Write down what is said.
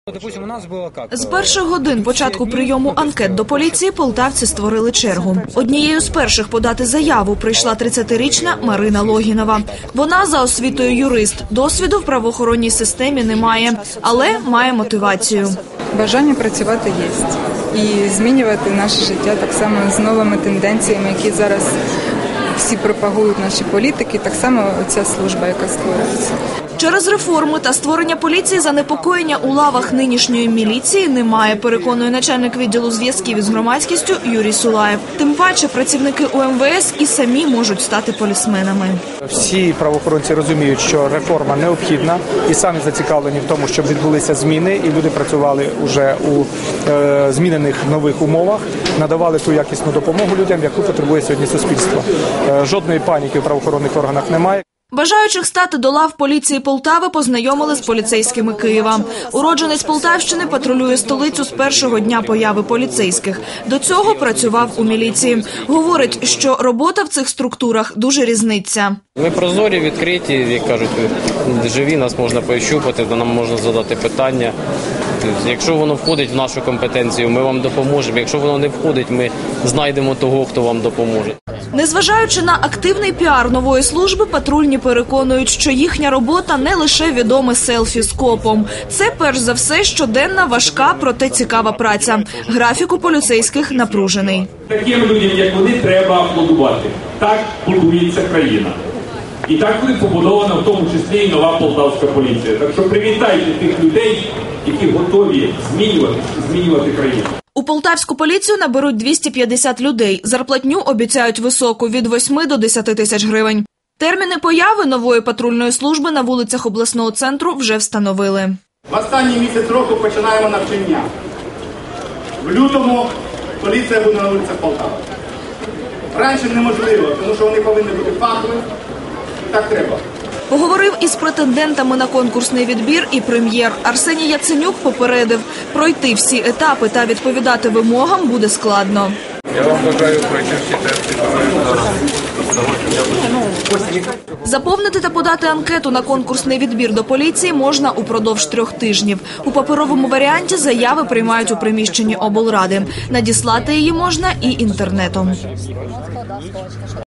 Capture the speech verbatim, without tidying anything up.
З перших годин початку прийому анкет до поліції полтавці створили чергу. Однією з перших подати заяву прийшла тридцятирічна Марина Логінова. Вона за освітою юрист, досвіду в правоохоронній системі немає, але має мотивацію. Бажання працювати є. І змінювати наше життя так само з новими тенденціями, які зараз всі пропагують наші політики, так само ця служба, яка створюється. Через реформи та створення поліції занепокоєння у лавах нинішньої міліції немає, переконує начальник відділу зв'язків із громадськістю Юрій Сулаєв. Тим паче працівники У Ем Ве Ес і самі можуть стати полісменами. Всі правоохоронці розуміють, що реформа необхідна і самі зацікавлені в тому, щоб відбулися зміни, і люди працювали вже у е, змінених нових умовах, надавали ту якісну допомогу людям, яку потребує сьогодні суспільство. Е, жодної паніки в правоохоронних органах немає. Бажаючих стати до лав поліції Полтави познайомили з поліцейськими Києва. Уродженець Полтавщини патрулює столицю з першого дня появи поліцейських. До цього працював у міліції. Говорить, що робота в цих структурах дуже різниться. Ми прозорі, відкриті, як кажуть, живі, нас можна пощупати, нам можна задати питання. Якщо воно входить в нашу компетенцію, ми вам допоможемо. Якщо воно не входить, ми знайдемо того, хто вам допоможе. Незважаючи на активний піар нової служби, патрульні переконують, що їхня робота не лише відоме селфі з копом. Це, перш за все, щоденна, важка, проте цікава праця. Графік у поліцейських напружений. Таким людям, як вони, треба аплодувати. Так будується країна. І так буде побудована в тому числі і нова полтавська поліція. Так що привітайте тих людей, які готові змінювати, змінювати країну. У полтавську поліцію наберуть двісті п'ятдесят людей. Зарплатню обіцяють високу – від восьми до десяти тисяч гривень. Терміни появи нової патрульної служби на вулицях обласного центру вже встановили. В останній місяць року починаємо навчання. В лютому поліція буде на вулицях Полтави. Раніше неможливо, тому що вони повинні бути фахові. Так треба. Поговорив із претендентами на конкурсний відбір і прем'єр. Арсеній Яценюк попередив, пройти всі етапи та відповідати вимогам буде складно. Я вам бажаю пройти всі тести. Заповнити та подати анкету на конкурсний відбір до поліції можна упродовж трьох тижнів. У паперовому варіанті заяви приймають у приміщенні облради. Надіслати її можна і інтернетом.